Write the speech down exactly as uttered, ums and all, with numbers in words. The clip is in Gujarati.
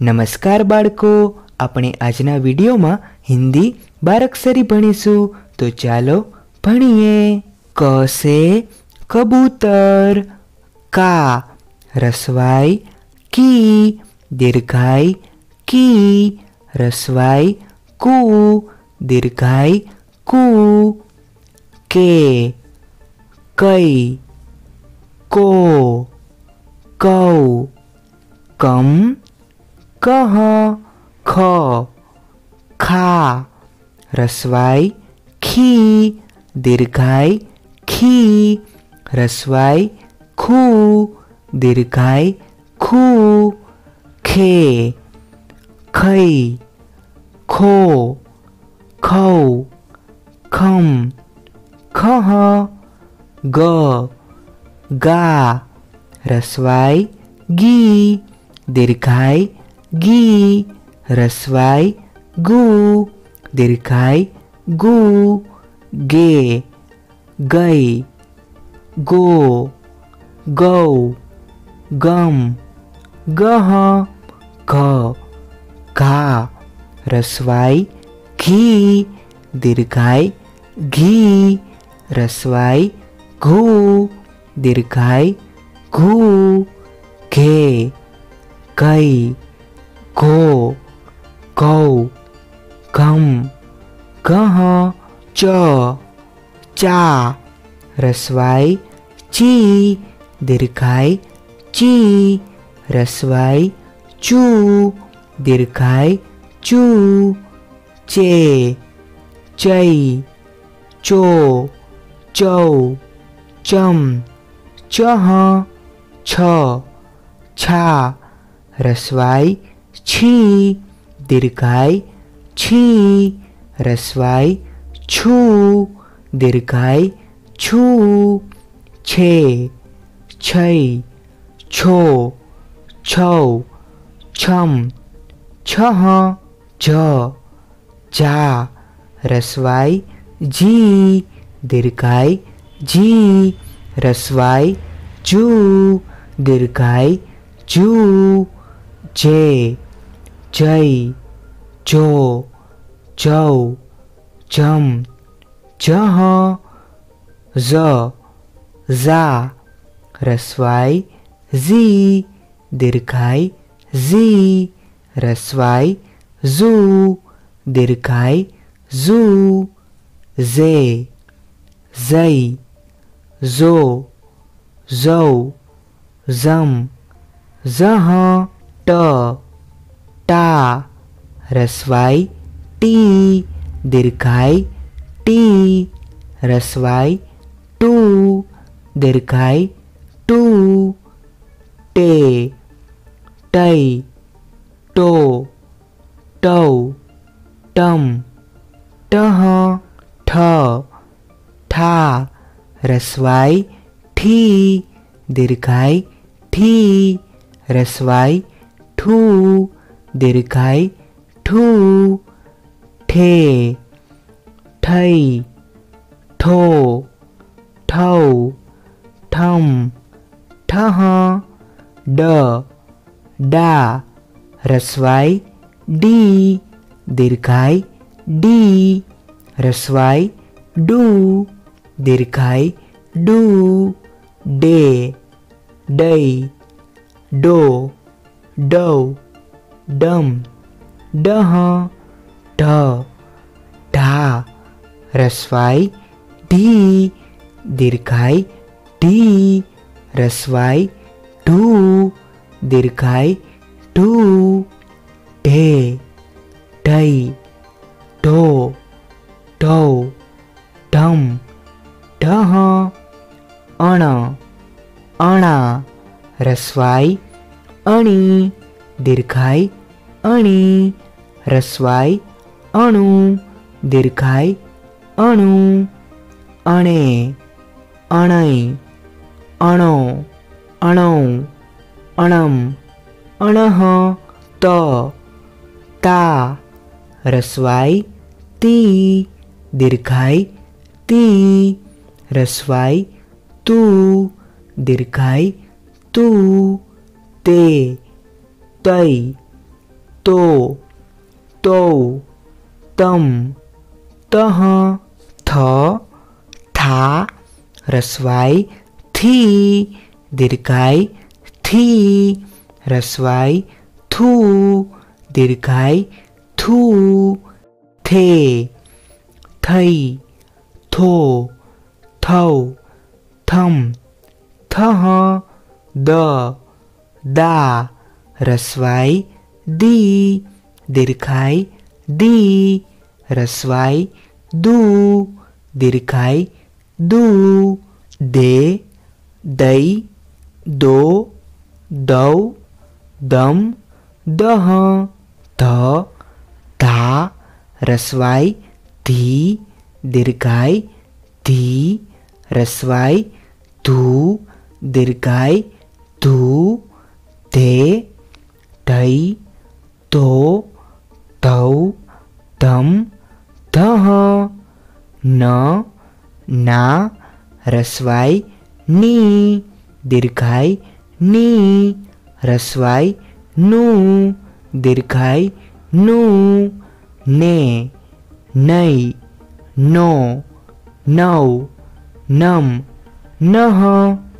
નમસ્કાર બાળકો, આપણે આજના વિડીયોમાં હિન્દી બારાક્ષરી ભણીશું. તો ચાલો ભણીએ. ક સે કબૂતર, કા રસવાઈ કી, દીર્ઘાઈ કી, રસવાઈ કુ, દીર્ઘાઈ કુ. કે કઈ, કો, કૌ, કમ, કહ, ખ, ખા, રસવાઈ ખી, દીર્ઘાઈ ખી, રસવાઈ ખુ, દીર્ઘાઈ ખુ. ખે ખઈ, ખો, ખૌ, ખમ, ખહ, ગ, ગા, રસવાઈ ગી, દીર્ઘાઈ ગી, રસવાઈ ગુ, દીર્ઘાઈ ગુ. ગે ગઈ, ગો, ગૌ, ગમ, ગહ, ઘ, ઘા, રસવાઈ ઘી, દીર્ઘાઈ ઘી, રસવાઈ ઘુ, દીર્ઘાઈ ઘુ. ઘે ગઈ, ઘો, ગૌ, ઘમ, ઘહ, ચ, ચા, રસવાઈ ચી, દીર્ઘાઈ ચી, રસવાઈ ચૂ, દીર્ઘાઈ ચૂ. ચે ચઈ, ચો, ચૌ, ચમ, ચહ, છ, છા, રસવાઈ છી, દીર્ઘાઈ છી, રસવાઈ છું, દીર્ઘાઈ છું. છે છઈ, છો, છૌ, છમ, છહ, જ, જા, રસવાઈ જી, દીર્ઘાઈ જી, રસવાઈ જૂ, દીર્ઘાઈ જૂ. જે જઈ, જો, જૌ, જમ, જહ, ઝ, ઝા, રસવાઈ ઝી, દીર્ઘાઈ ઝી, રસવાઈ ઝૂ, દીર્ઘાઈ ઝૂ. ઝે ઝઈ, ઝો, ઝૌ, ઝમ, ઝહ, ટ, ટા, રસવાઈ ટી, દીર્ઘાઈ ટી, રસવાઈ ટુ, દીર્ઘાઈ ટુ. ટે ટઈ, ટો, ટૌ, ટમ, ટહ, ઠ, ઠા, રસવાઈ ઠી, દીર્ઘાઈ ઠી, રસવાઈ ઠૂ, દીર્ઘાઈ ઠૂ. ઠે ઠઈ, ઠો, ઠૌ, ઠમ, ઠહ, ડ, ડા, રસવાઈ ડી, દીર્ઘાઈ ડી, રસવાઈ ડૂ, દીર્ઘાઈ ડૂ. ડે ડઈ, ડો, ડૌ, ડમ, ડહ, ઢ, ઢા, રસવાઈ ઢી, દીર્ઘાઈ ઢી, રસવાઈ ઢૂ, દીર્ઘાઈ ઢૂ. ઢે ઢઈ, ઢો, ઢૌ, ઢમ, ઢહ, અણ, અણા, રસવાઈ અણી, દીર્ઘાઈ અણી, રસવાઈ અણુ, દીર્ઘાઈ અણુ. અણે અણઈ, અણો, અણૌ, અણમ, અણહ, ત, તા, રસવાઈ તી, દીર્ઘાઈ તી, રસવાઈ તું, દીર્ઘાઈ તું. તે તઈ, तो तो तम तह थ था रस्वाई थी दीर्घाई थी रस्वाई थू दीर्घाई थू थे थई थो थौ थम थह द दा रस्वाई दी दीर्घाई दी रस्वाई दू दीर्घाई दू दे दई दो दौ दम दह ध धा रस्वाई धी दीर्घाई धी रस्वाई धू दीर्घाई धू दे धई तो धौ धम धह न ना रस्वाई नी दीर्घाई नी रस्वाई नू दीर्घाई नू ने नई नो नौ नम नह